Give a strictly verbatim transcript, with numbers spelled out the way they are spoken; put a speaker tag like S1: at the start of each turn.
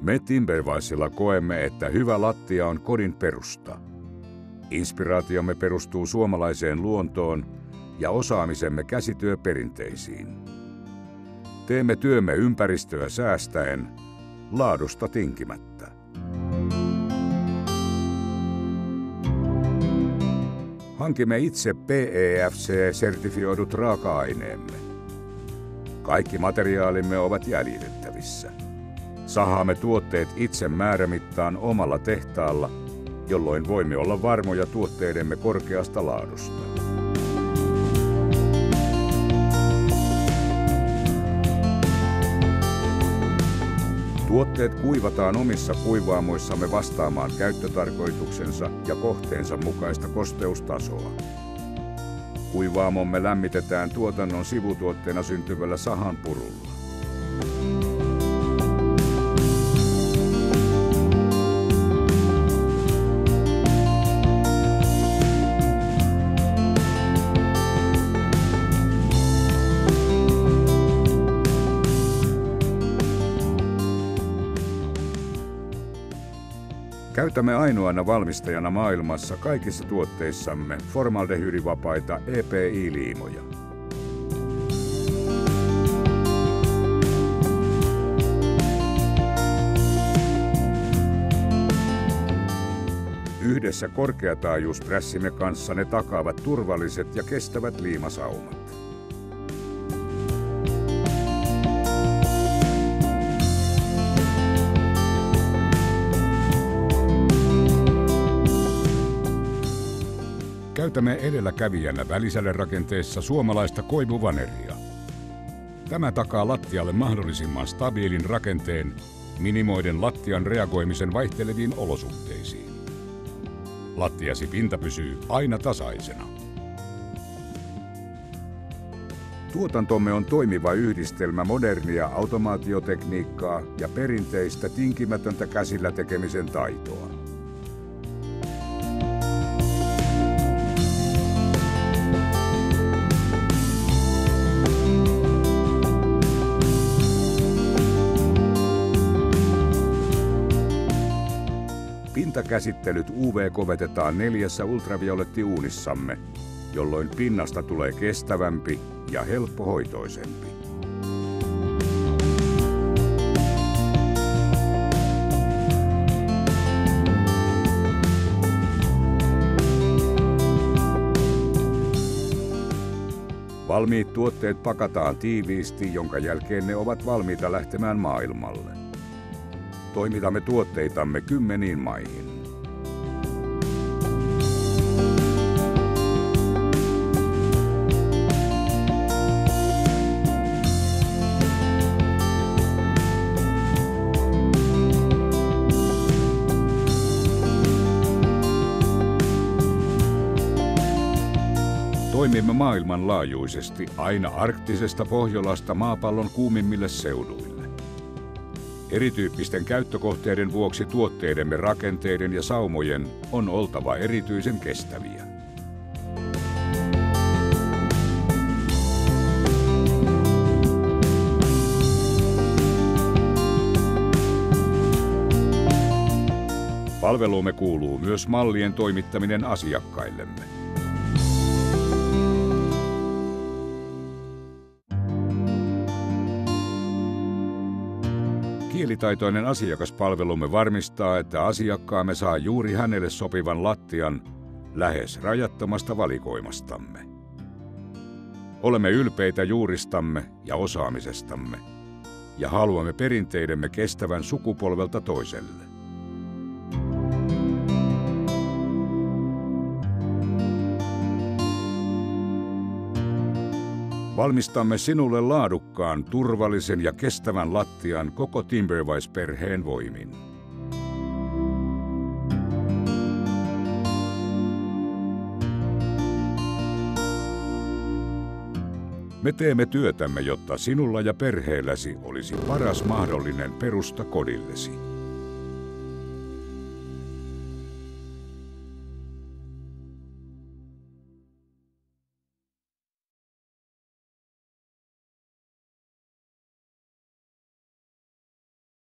S1: Me Timberwisella koemme, että hyvä lattia on kodin perusta. Inspiraatiomme perustuu suomalaiseen luontoon ja osaamisemme käsityöperinteisiin. Teemme työmme ympäristöä säästäen, laadusta tinkimättä. Hankimme itse P E F C-sertifioidut raaka-aineemme. Kaikki materiaalimme ovat jäljitettävissä. Sahaamme tuotteet itse määrämittaan omalla tehtaalla, jolloin voimme olla varmoja tuotteidemme korkeasta laadusta. Tuotteet kuivataan omissa kuivaamoissamme vastaamaan käyttötarkoituksensa ja kohteensa mukaista kosteustasoa. Kuivaamomme lämmitetään tuotannon sivutuotteena syntyvällä sahanpurulla. Käytämme ainoana valmistajana maailmassa kaikissa tuotteissamme formaldehyydivapaita E P I-liimoja. Yhdessä korkeataajuusprässimme kanssa ne takaavat turvalliset ja kestävät liimasaumat. Käytämme edelläkävijänä välisäderakenteessa suomalaista koivuvaneria. Tämä takaa lattialle mahdollisimman stabiilin rakenteen, minimoiden lattian reagoimisen vaihteleviin olosuhteisiin. Lattiasi pinta pysyy aina tasaisena. Tuotantomme on toimiva yhdistelmä modernia automaatiotekniikkaa ja perinteistä tinkimätöntä käsillä tekemisen taitoa. Pintakäsittelyt U V-kovetetaan neljässä ultraviolettiuunissamme, jolloin pinnasta tulee kestävämpi ja helppohoitoisempi. Valmiit tuotteet pakataan tiiviisti, jonka jälkeen ne ovat valmiita lähtemään maailmalle. Toimitamme tuotteitamme kymmeniin maihin. Toimimme maailmanlaajuisesti aina arktisesta Pohjolasta maapallon kuumimmille seuduille. Erityyppisten käyttökohteiden vuoksi tuotteidemme rakenteiden ja saumojen on oltava erityisen kestäviä. Palveluumme kuuluu myös mallien toimittaminen asiakkaillemme. Kielitaitoinen asiakaspalvelumme varmistaa, että asiakkaamme saa juuri hänelle sopivan lattian lähes rajattomasta valikoimastamme. Olemme ylpeitä juuristamme ja osaamisestamme ja haluamme perinteidemme kestävän sukupolvelta toiselle. Valmistamme sinulle laadukkaan, turvallisen ja kestävän lattian koko Timberwise-perheen voimin. Me teemme työtämme, jotta sinulla ja perheelläsi olisi paras mahdollinen perusta kodillesi.